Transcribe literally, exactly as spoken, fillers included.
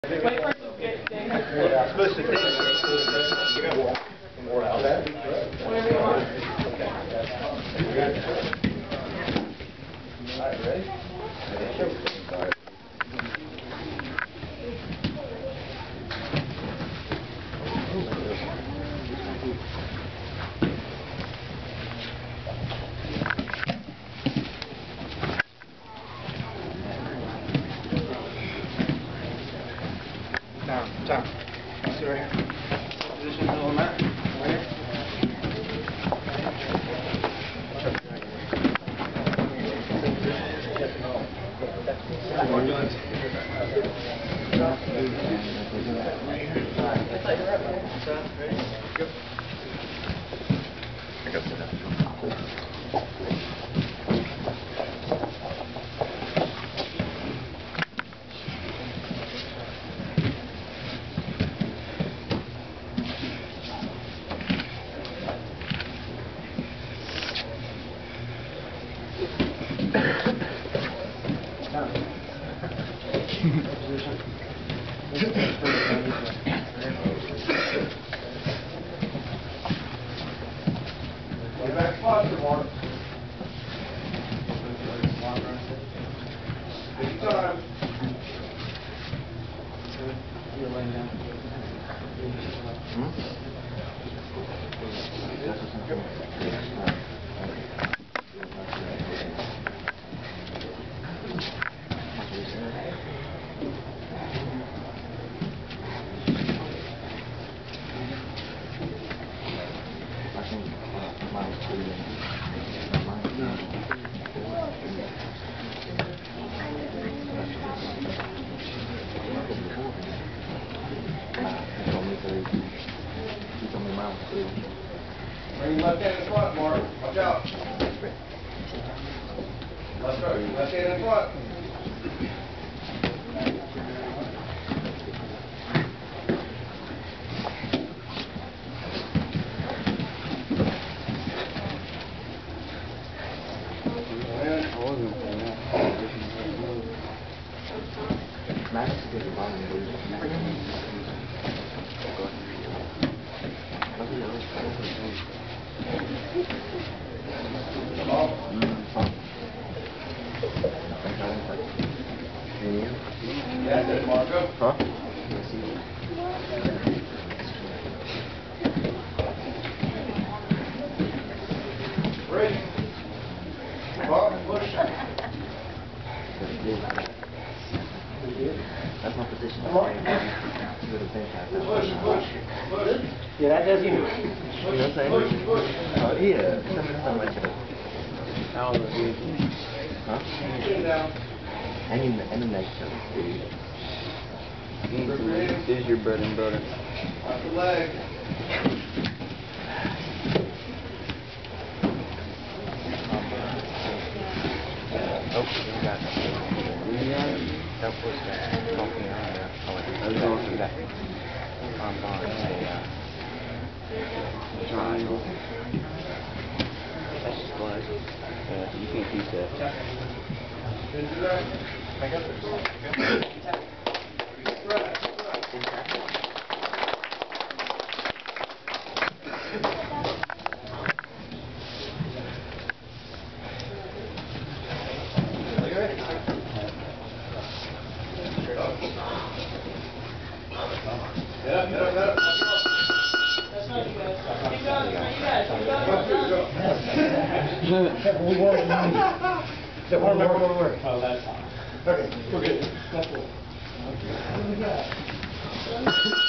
Wait for it to get there. Supposed to take more out. Whatever you want. All right, ready? Down, down. Sit right here. Position middle of the mat. Right here. More joints. Ready? Go. I got that. Get back closer, Mark. Take your time. You're laying down. Bring your left hand in front, Mark. Watch out. Left, right. Left hand in front. Max is the bottom of That's it, Marco. Huh? Ready? Mark, push. That's my position. Push, push, push. Yeah, that does you. Push, You know what I'm saying? push, push. Oh, yeah. Something like that. How old are you? Huh? Chin down. Hanging the end of neck show, dude. This is your bread and butter. Off the leg. Oh, you got it. That was that. Talking on there. Oh, I was going to that. I'm on a triangle. That's just blood. Yeah, you can't teach that. Chin to the right. Back up there. Right. Get up, get up, get up. That's not you guys. Keep going, you guys. Keep going. We want it. That one more, one more. Oh, that's fine. Okay, we're good. That's cool. Okay.